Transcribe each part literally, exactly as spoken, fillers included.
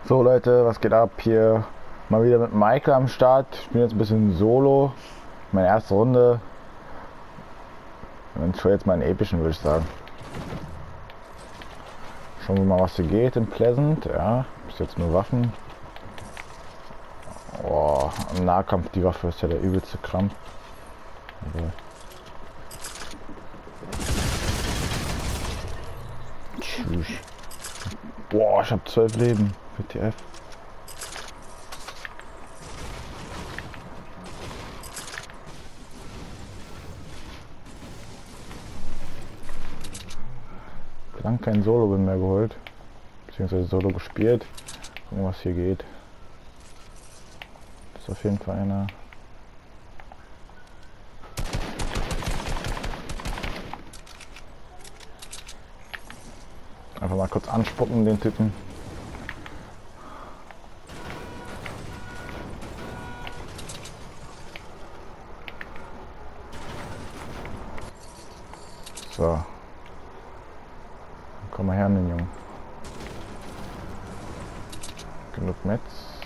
So Leute, was geht ab? Hier mal wieder mit Michael am Start. Ich bin jetzt ein bisschen solo. Meine erste Runde. Und schon jetzt mal einen epischen, würde ich sagen. Schauen wir mal, was hier geht in Pleasant. Ja, bis jetzt nur Waffen. Oh, im Nahkampf die Waffe ist ja der übelste Krampf. Also tschüss. Boah, ich habe zwölf Leben. W T F. Lang kein Solo bin mehr geholt. Beziehungsweise Solo gespielt. Gucken, was hier geht. Das ist auf jeden Fall einer. Einfach mal kurz anspucken, den Typen. So. Komm mal her, den Jungen. Genug Metz.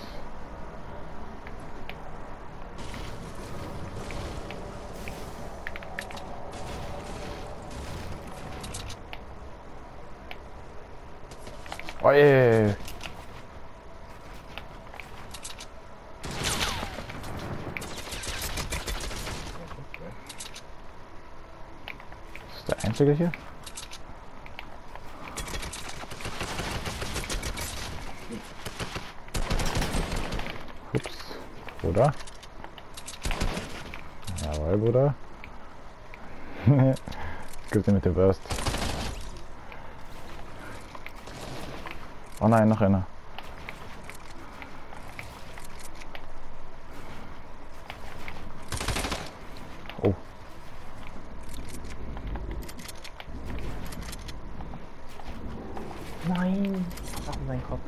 Oh je. Ist der einzige hier? Ups, Bruder. Jawohl, Bruder. Gib dir mit dem Burst. Oh nein, noch einer. Oh. Nein! Ach, mein Kopf.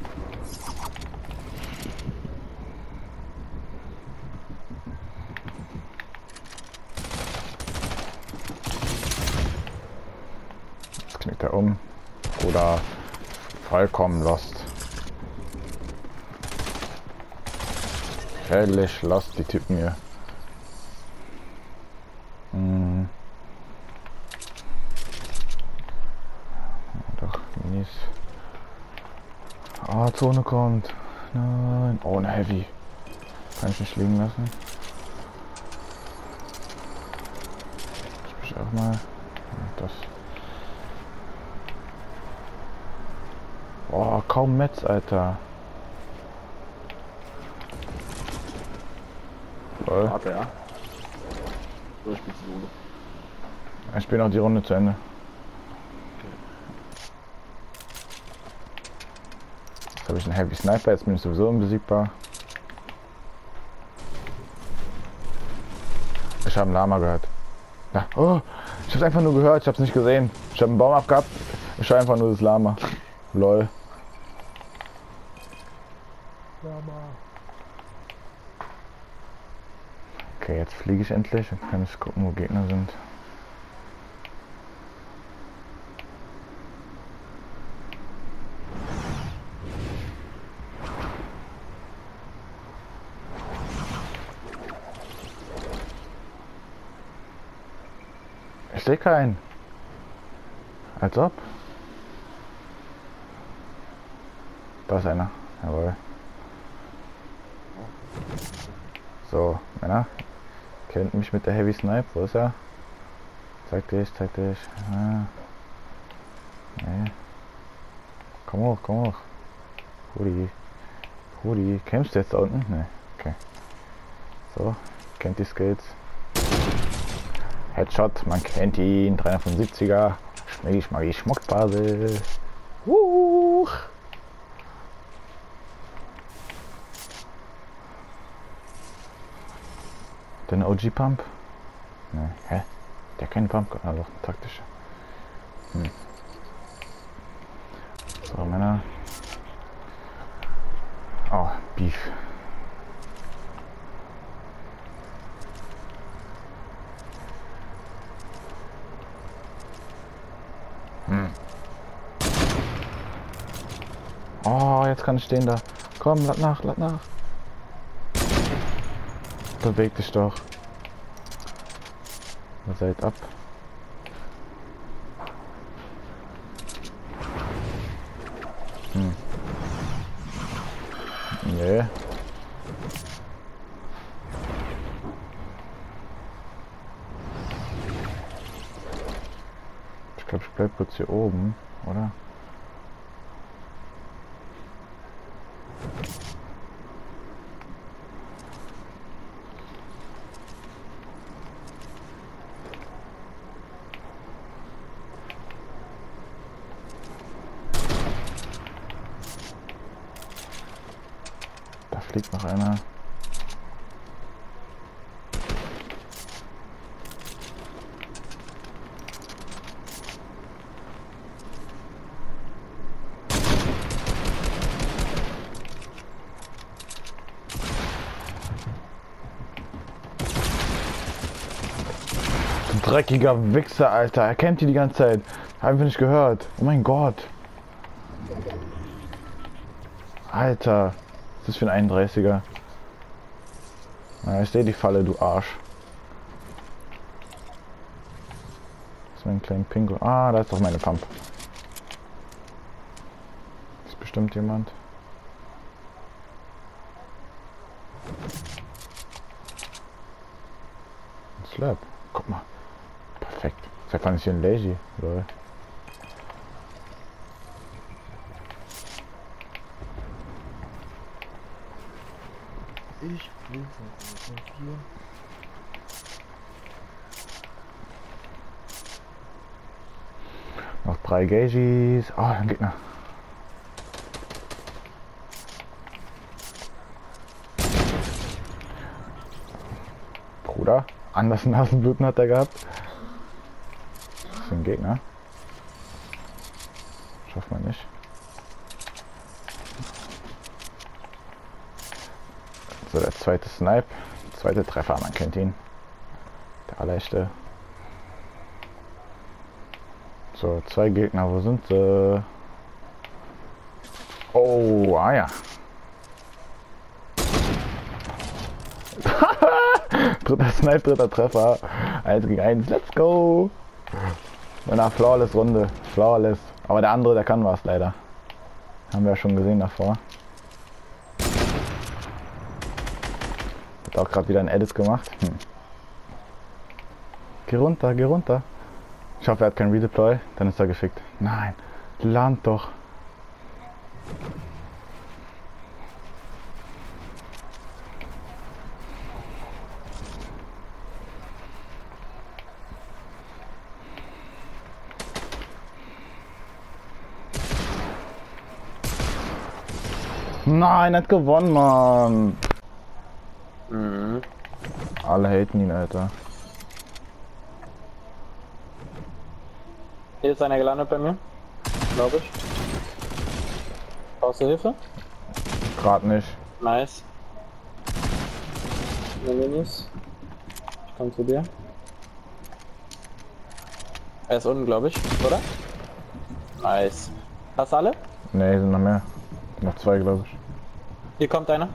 Jetzt knickt er um. Oder vollkommen lost. Völlig lost, die Typen hier. Hm. Doch, Minis. Ah, Zone kommt. Nein. Oh, eine Heavy. Kann ich nicht liegen lassen. Ich muss auch mal. Das. Oh, kaum Metz, Alter. Lol. Warte, ja. So spielst du Solo. Ich spiele noch die Runde zu Ende. Jetzt habe ich einen Heavy Sniper, jetzt bin ich sowieso unbesiegbar. Ich habe einen Lama gehört. Ja. Oh, ich habe es einfach nur gehört, ich habe es nicht gesehen. Ich habe einen Baum abgehabt, ich höre einfach nur das Lama. Lol. Okay, jetzt fliege ich endlich. Jetzt kann ich gucken, wo Gegner sind. Ich sehe keinen. Als ob. Da ist einer. Jawohl. So, Männer. Kennt mich mit der Heavy Snipe. Wo ist er? Zeig dich, zeig dich. Ah. Nee. Komm hoch, komm hoch. Rudi. Rudi. Kämpfst du jetzt da unten? Ne. Okay. So. Kennt die Skills. Headshot. Man kennt ihn. dreihundertfünfundsiebziger. Schmecki, schmacki, Schmuckbasis. Huch. Den O G Pump? Ne, hä? Der keinen Pump? Ah, doch, taktisch. Hm. So, Männer. Oh, Beef. Hm. Oh, jetzt kann ich stehen da. Komm, lad nach, lad nach. Beweg dich doch. Ihr seid ab. Hm. Nee. Ich glaube, ich bleib kurz hier oben, oder? Da fliegt noch einer. Du dreckiger Wichser, Alter. Er kennt die die ganze Zeit. Haben wir nicht gehört. Oh mein Gott. Alter. Was ist das für ein einunddreißiger? Na, ich sehe die Falle, du Arsch. Das ist mein kleiner Pingo. Ah, da ist doch meine Pump. Ist bestimmt jemand. Ein Slap. Guck mal. Perfekt. Seit wann ist hier ein Lazy? Lol. Ich bin von hier. Noch drei Gagis. Oh, ein Gegner. Bruder, anders Nasenbluten hat er gehabt. Das ist ein Gegner. Schafft man nicht. So, der zweite Snipe. Zweite Treffer, man kennt ihn. Der allererste. So, zwei Gegner, wo sind sie? Oh, ah ja. Dritter Snipe, dritter Treffer. eins gegen eins, let's go! In einer flawless Runde. Flawless. Aber der andere, der kann was leider. Haben wir ja schon gesehen davor. Hat auch gerade wieder ein Edit gemacht. Hm. Geh runter, geh runter. Ich hoffe, er hat kein Redeploy, dann ist er gefickt. Nein, land doch. Nein, er hat gewonnen, Mann. Mhm. Alle haten ihn, Alter. Hier ist einer gelandet bei mir. Glaube ich. Brauchst du Hilfe? Gerade nicht. Nice. Minis. Ich komm zu dir. Er ist unten, glaube ich, oder? Nice. Hast du alle? Ne, sind noch mehr. Noch zwei, glaube ich. Hier kommt einer.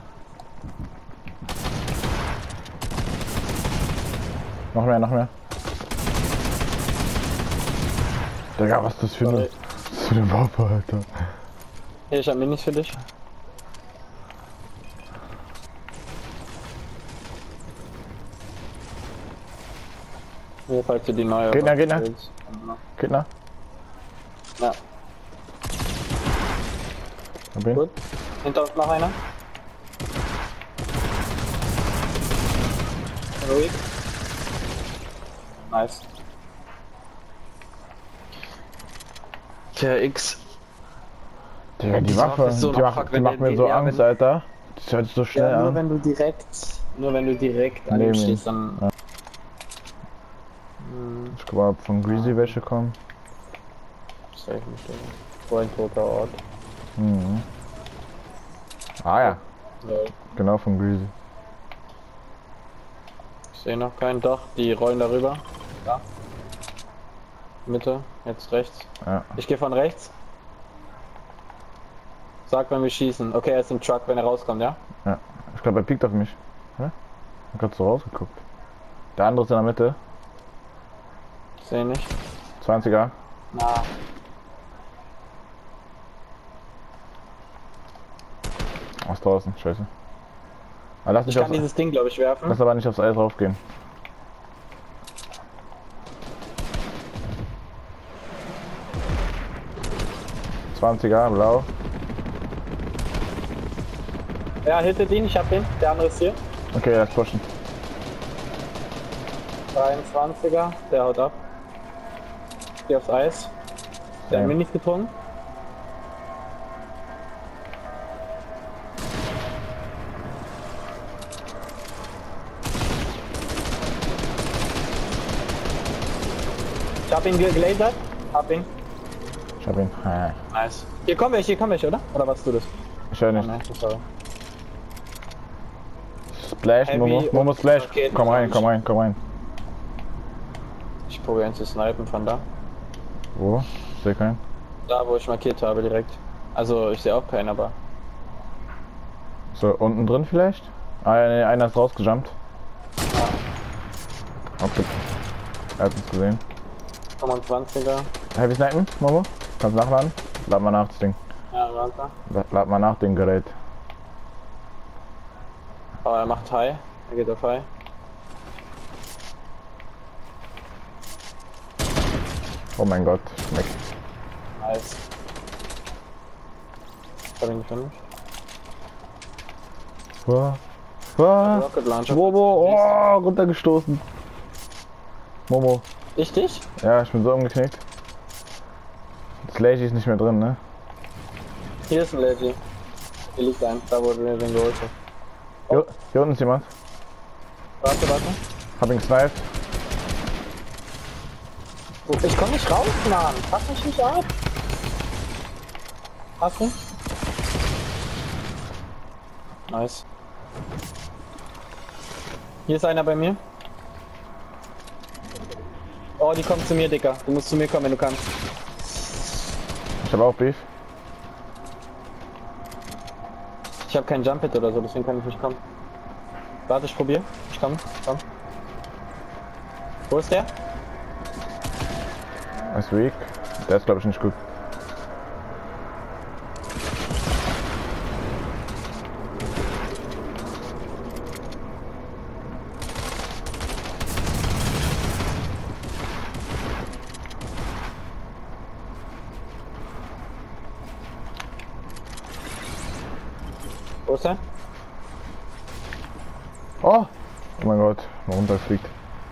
Noch mehr, noch mehr. Digga, was ist das für eine, was für eine Waffe, Alter? Hier, ich hab Minis für dich. Hier, falls du die neue... Gegner, Gegner. willst. Gegner. Ja, Hab ihn. gut. Hinter uns noch einer. Ruhig. Nice. Tja, X. Digga, die Die Waffe, Waffe ist so die, noch macht, fuck, die wenn macht der- mir so ja, Angst, wenn- Alter. Das hört sich so schnell Ja, nur an. wenn du direkt, nur wenn du direkt an Neben ihm ihm. stehst, dann... Ja. Hm, Ich guck mal, ob von Greasy welche kommen. sag ich nicht, so ein toter Ort. Mhm. Ah ja, Lol. genau von Greasy. Ich sehe noch keinen Dach, die rollen darüber. Ja. Mitte, jetzt rechts. Ja. Ich gehe von rechts. Sag, wenn wir schießen. Okay, er ist im Truck, wenn er rauskommt, ja? Ja. Ich glaube, er piekt auf mich. Hä? Ich hab grad so rausgeguckt. Der andere ist in der Mitte. Ich sehe nicht. zwanziger. Na. Aus draußen, scheiße. Aber lass Ich nicht kann aufs, dieses Ding, glaube ich, werfen. lass aber nicht aufs Eis raufgehen. zwanziger, blau. Ja, hittet ihn, ich hab den. Der andere ist hier. Okay, lass pushen. dreiundzwanziger, der haut ab. Geh aufs Eis. Der Ja. hat Minis getrunken. Ich hab ihn gelasert. Hab ihn. Ich hab ihn. Ah, Nice. Hier kommen welche, hier kommen welche, oder? Oder was du das? ich höre Oh, nicht. nein, sorry. Splash, Heavy Momo. und Momo Splash. Raketen Komm rein, und- komm rein, komm rein. Ich probiere ihn zu snipen von da. Wo? Ich seh keinen. Da, wo ich markiert habe, direkt. Also, ich sehe auch keinen, aber. So, unten drin vielleicht? Ah, ja, nee, einer ist rausgejumpt. Okay. Er hat uns gesehen. fünfundzwanziger. Heavy snipen, Momo? Kannst nachladen? Lad mal nach das Ding. Ja, warte. La- Lad mal nach dem Gerät. Oh, er macht High. Er geht auf High. Oh mein Gott, schmeckt. Nice. Ich hab ihn gefunden. Was? Was? Rocket Launcher. Momo, oh, runtergestoßen. Momo. Ich dich? Ja, ich bin so umgeknickt. Das Lazy ist nicht mehr drin, ne? Hier ist ein Lady. Hier liegt ein, da wo du den geholt hast. Hier, hier unten ist jemand. Warte, warte. Hab ihn gesniped. Ich komm nicht raus, Mann. Pack mich nicht ab. Hast du? Nice. Hier ist einer bei mir. Oh, die kommt zu mir, Dicker. Du musst zu mir kommen, wenn du kannst. Ich hab auch Beef. Ich habe keinen Jump Hit oder so, deswegen kann ich nicht kommen. Warte, ich probier. Ich komm, komm. Wo ist der? Er ist weak. Der ist glaube ich nicht gut. Wo ist er? Oh! Oh mein Gott, mal runterfliegt.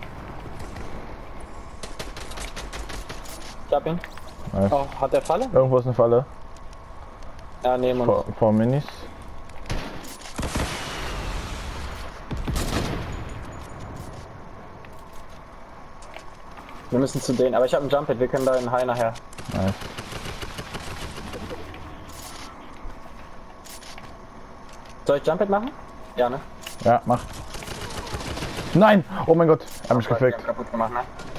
Ich hab ihn. Nice. Oh, hat der Falle? Irgendwo ist eine Falle. Ja, neben uns. Vor, vor Minis. Wir müssen zu denen, aber ich habe einen Jump Hit, wir können da in High nachher. Nice. Soll ich Jump Hit machen? Ja, ne? Ja, mach. Nein! Oh mein Gott, er hat mich Wir gefickt. haben kaputt gemacht, ne?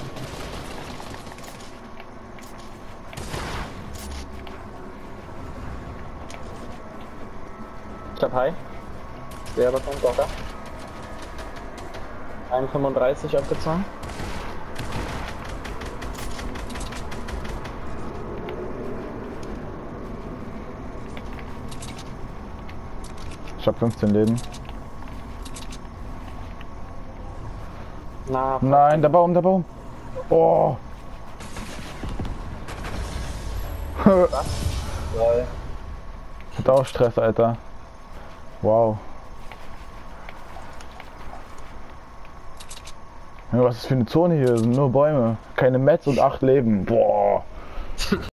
Ich hab High. Wer was kommt auch da? eins Komma fünfunddreißig abgezogen. Ich hab fünfzehn Leben. Na, Nein, der Baum, der Baum. Oh. toll. Hat auch Stress, Alter. Wow. Ja, was ist das für eine Zone hier? Es sind nur Bäume. Keine Metz und acht Leben. Boah.